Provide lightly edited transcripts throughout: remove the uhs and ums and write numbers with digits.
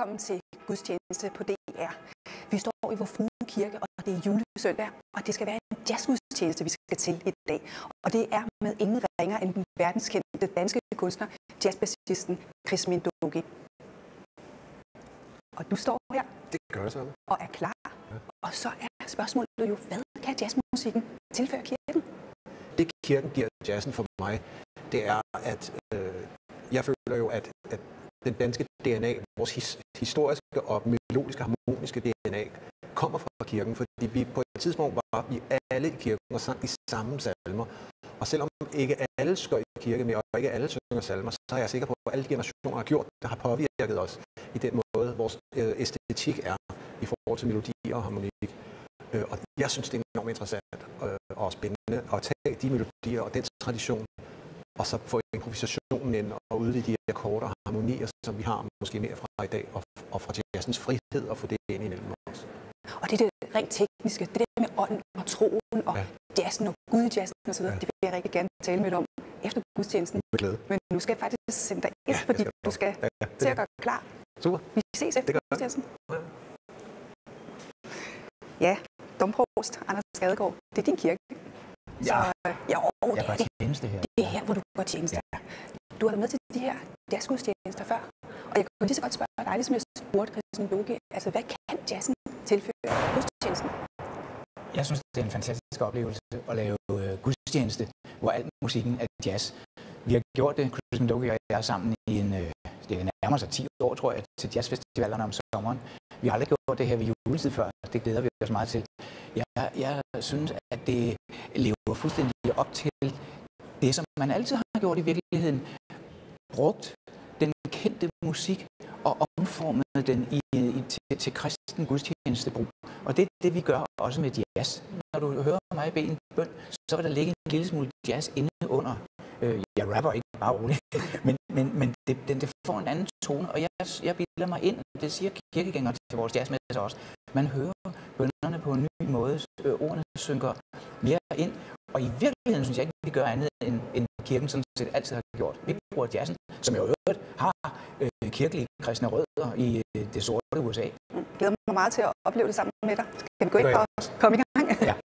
velkommen til gudstjeneste på DR. Vi står i Vor Frue Kirke, og det er julesøndag, og det skal være en jazzgudstjeneste, vi skal til i dag. Og det er med ingen ringer end den verdenskendte danske kunstner, jazzbassisten Minh Doky. Og du står her. Det gør det sådan. Og er klar. Ja. Og så er spørgsmålet jo, hvad kan jazzmusikken tilføre kirken? Det kirken giver jazzen for mig, det er, at jeg føler jo, at den danske DNA, vores historiske og melodiske, harmoniske DNA, kommer fra kirken, fordi vi på et tidspunkt var vi alle i kirken og sang de samme salmer. Og selvom ikke alle skal i kirke med, og ikke alle synger salmer, så er jeg sikker på, at alle generationer har gjort, der har påvirket os i den måde, vores æstetik er i forhold til melodier og harmonik. Og jeg synes, det er enormt interessant og spændende at tage de melodier og den tradition, og så få improvisationen ind og udvide de akkorder og harmonier, som vi har måske mere fra i dag, og fra jazzens frihed og få det ind imellem os. Og det er det rent tekniske, det der med ånden og troen og jazzen og gudjazzen og så videre, det vil jeg rigtig gerne tale med dig om efter gudstjenesten. Med glæde. Men nu skal jeg faktisk sende dig ind, fordi du skal til at gøre klar. Super. Vi ses efter gudstjenesten. Ja, domprovst Anders Skadegaard, det er din kirke. Så, jeg går tjeneste her. Det er her, hvor du går tjeneste. Ja. Du har været med til de her jazzgudstjenester før, og jeg kunne lige så godt spørge dig, ligesom jeg spurgte Minh Doky, altså hvad kan jazzen tilføre gudstjenesten? Jeg synes, det er en fantastisk oplevelse at lave gudstjeneste, hvor al musikken er jazz. Vi har gjort det, Minh Doky og jeg, sammen i det nærmer sig 10 år, tror jeg, til jazzfestivalerne om sommeren. Vi har aldrig gjort det her ved juletid før, det glæder vi os meget til. Jeg synes, at det lever fuldstændig op til det, som man altid har gjort i virkeligheden. Brugt den kendte musik og omformet den til kristen gudstjenestebrug. Og det er det, vi gør også med jazz. Når du hører mig bede en bøn, så vil der ligge en lille smule jazz inde under. Jeg rapper ikke bare roligt, men det får en anden tone, og jeg bilder mig ind, det siger kirkegængere til vores jazzmesser også. Man hører bønnerne på en ny måde, ordene synker mere ind, og i virkeligheden synes jeg ikke, vi gør andet end kirken sådan set altid har gjort. Vi bruger jazzen, som jeg øvrigt har kirkelige kristne rødder i det sorte USA. Jeg glæder mig meget til at opleve det sammen med dig. Skal vi gå ind og komme i gang? Ja.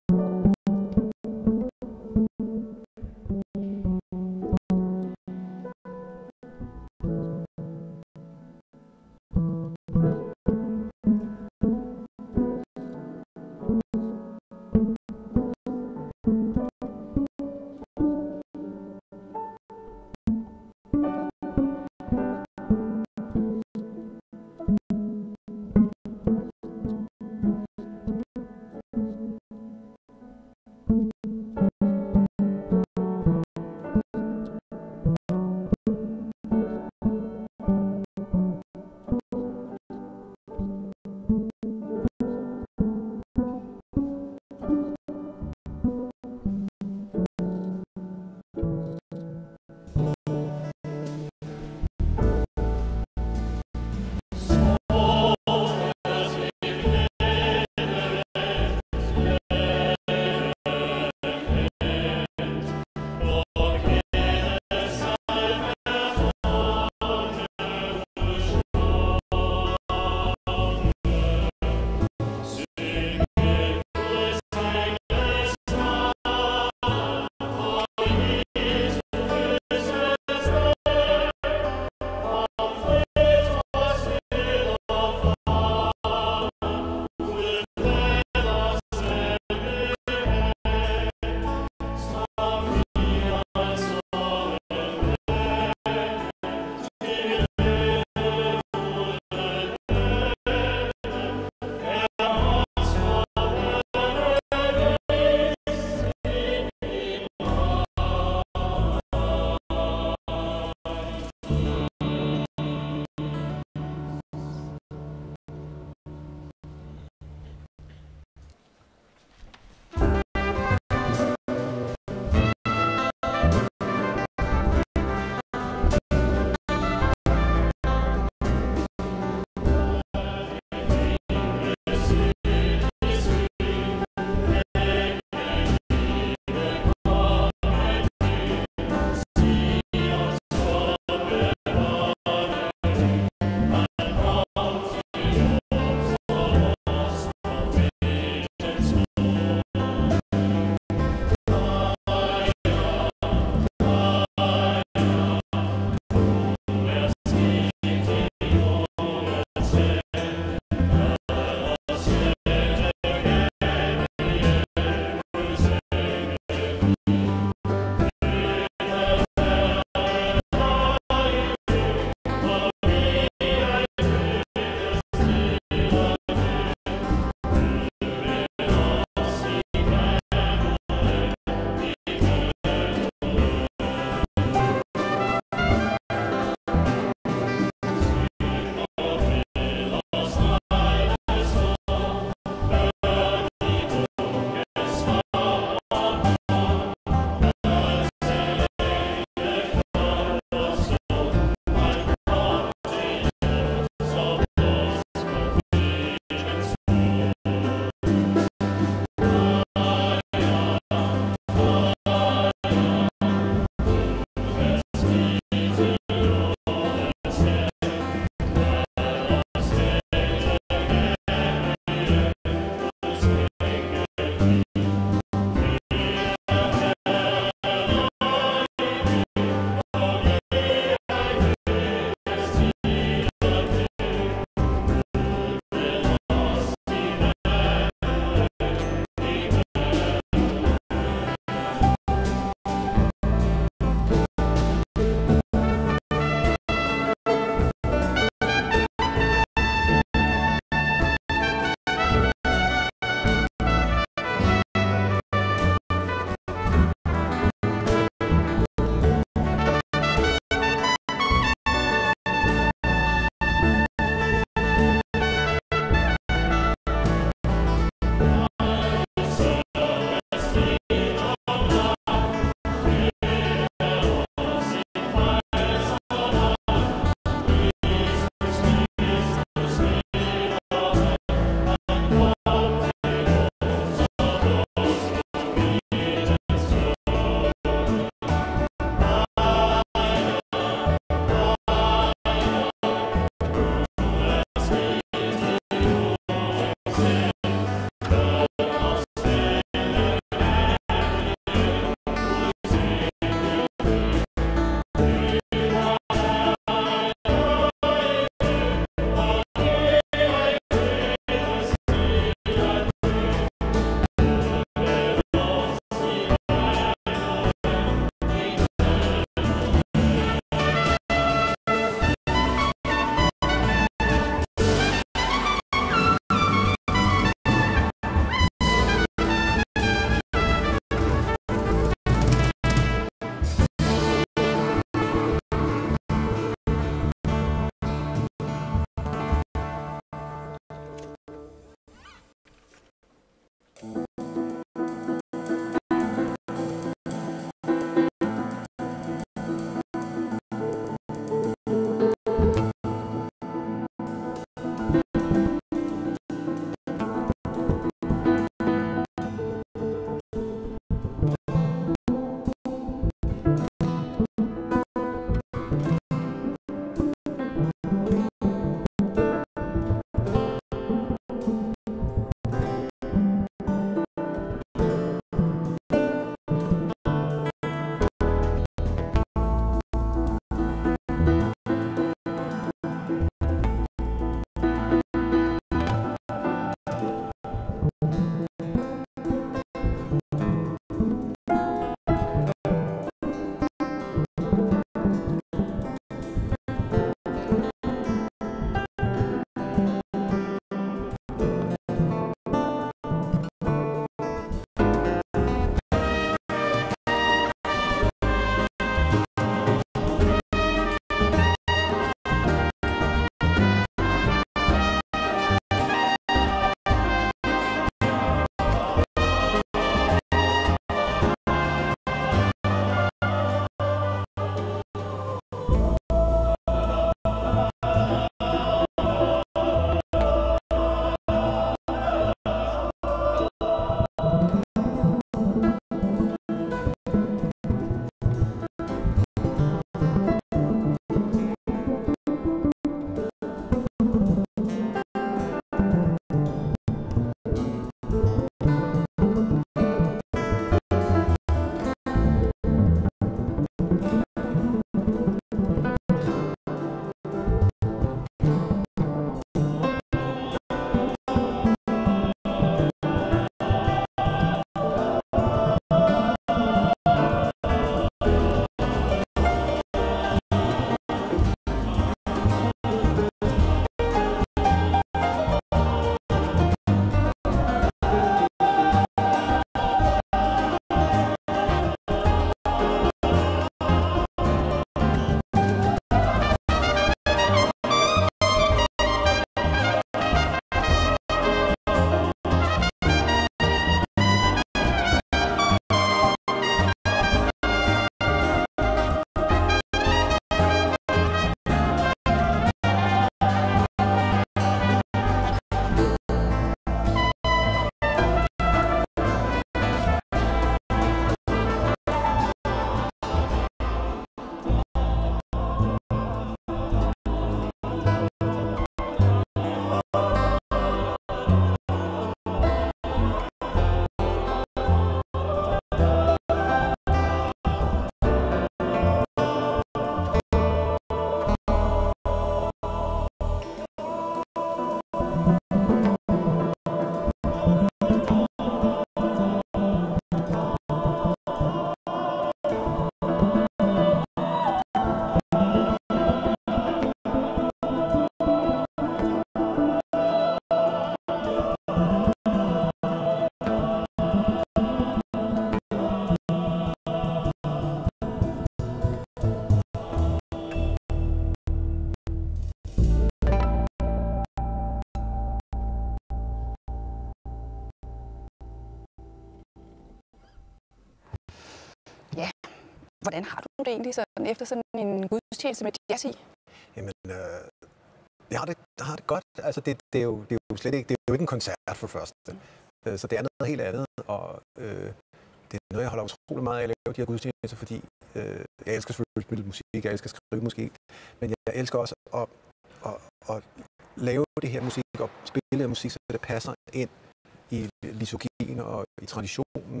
Hvordan har du det egentlig sådan, efter sådan en gudstjeneste med jazz i? Jamen, jeg har det godt. Altså, det er jo slet ikke, det er jo ikke en koncert for første. Så det er noget helt andet, og det er noget, jeg holder utrolig meget af at lave de her gudstjenester, fordi jeg elsker selvfølgelig at spille musik, jeg elsker at skrive musik, men jeg elsker også at lave det her musik og spille det musik, så det passer ind i liturgien og i traditionen,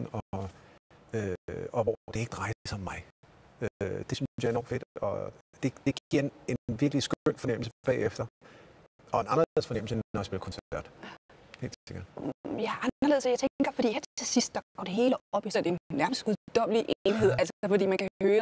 og hvor det ikke drejer sig om mig. Det synes jeg er enormt fedt, og det giver en virkelig skøn fornemmelse bagefter, og en anderledes fornemmelse, end når jeg spiller koncert. Helt sikkert. Ja, anderledes, jeg tænker, fordi her til sidst, der går det hele op i sådan en nærmest guddommelig enhed, altså fordi man kan høre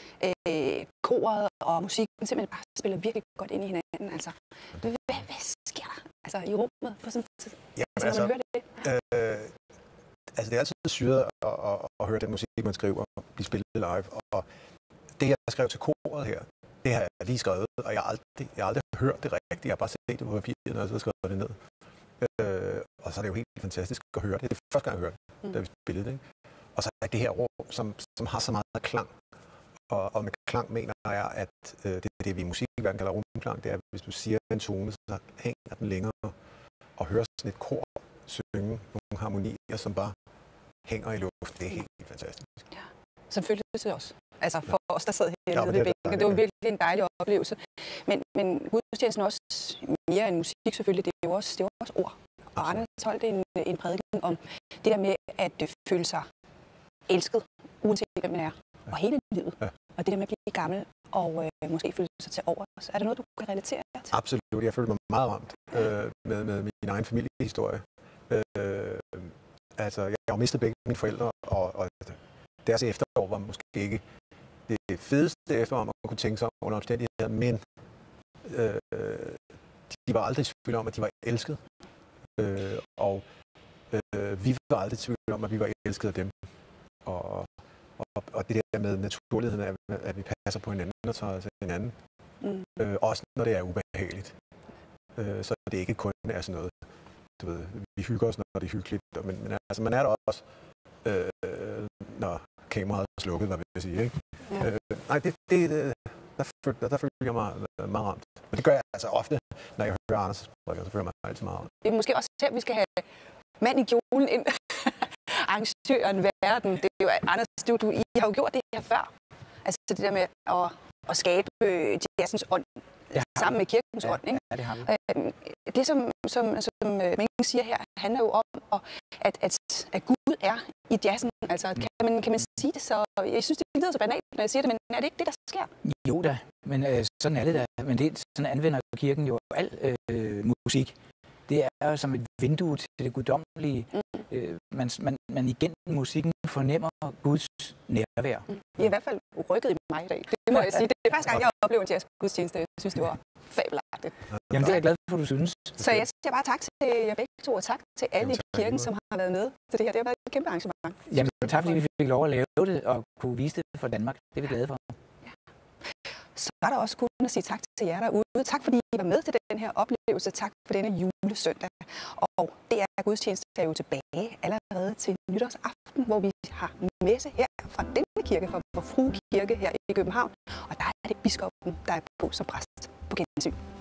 koret og musikken simpelthen bare spiller virkelig godt ind i hinanden. Altså, hvad sker der altså, i rummet på sådan en tid? Jamen, altså, når man hører det? Altså, det er altid syret at høre den musik, man skriver, og blive spillet live. Og det, jeg skrev til koret her, det har jeg lige skrevet, og jeg har aldrig hørt det rigtigt. Jeg har bare set det på papiret, og så har skrevet det ned. Og så er det jo helt fantastisk at høre det. Det er første gang, jeg hørte det, da vi spillede det. Ikke? Og så er det her rum, som har så meget klang. Og med klang mener jeg, at det vi i musikverdenen kalder rumklang, det er, at hvis du siger en tone, så hænger den længere og hører sådan et kor synge nogle harmonier, som bare hænger i luft. Det er helt fantastisk. Ja. Som føltes det også. Altså for os, der sad her ved bænken. Det var virkelig en dejlig oplevelse. Men gudstjenesten også mere end musik selvfølgelig, det er jo også ord. Og Anders holdt en prædiken om det der med at føle sig elsket, uanset hvem man er, og hele livet. Ja. Og det der med at blive gammel og måske føle sig til over. Er der noget, du kan relatere til? Absolut. Jeg føler mig meget ramt med min egen familiehistorie. Altså, jeg har mistet begge mine forældre, og deres efterår var måske ikke det fedeste efterår, man kunne tænke sig om under omstændigheder, men de var aldrig i tvivl om, at de var elsket. Og vi var aldrig i tvivl om, at vi var elsket af dem. Og det der med naturligheden af, at vi passer på hinanden og tager os af hinanden. Også når det er ubehageligt. Så det ikke kun er sådan noget, du ved, vi hygger os, når det er hyggeligt. Men altså, man er der også, når kameraet er slukket, hvad vil jeg sige, ikke? Ja. Nej, der føler jeg mig meget ramt. Men det gør jeg altså ofte, når jeg hører Anders prædiker, så føler jeg mig altid meget ramt. Det er måske også her, vi skal have mand i kjolen ind. Arrangøren, verden. Det er jo Anders, I har jo gjort det her før. Altså det der med at skabe jazzens ånd sammen med kirkens ånd. Ikke? Ja, det har vi. Det, som Minh siger her, handler jo om, at Gud er i jazzen. Altså, kan man sige det så? Jeg synes, det lyder så banalt, når jeg siger det, men er det ikke det, der sker? Jo da, men sådan er det da. Men sådan anvender kirken jo al musik. Det er som et vindue til det guddommelige. Man igen musikken fornemmer Guds nærvær. I er i hvert fald rykket i mig i dag. Det må jeg sige. Det er første gang, jeg oplever en jazzgudstjeneste. Jeg synes, det var fabelagtigt. Jamen, det er jeg glad for, du synes. Så jeg siger bare tak til jer begge to, og tak til alle i kirken, som har været med til det her. Det har været et kæmpe arrangement. Jamen, tak fordi vi fik lov at lave det og kunne vise det for Danmark. Det er vi glade for. Ja. Så er der også kun at sige tak til jer derude. Tak fordi I var med til den her oplevelse. Tak for denne julesøndag. Og det er gudstjeneste er jo tilbage allerede til nytårsaften, hvor vi har messe her fra denne kirke, fra Vor Frue Kirke her i København. Og der er det biskoppen, der er på som præst. På gensyn.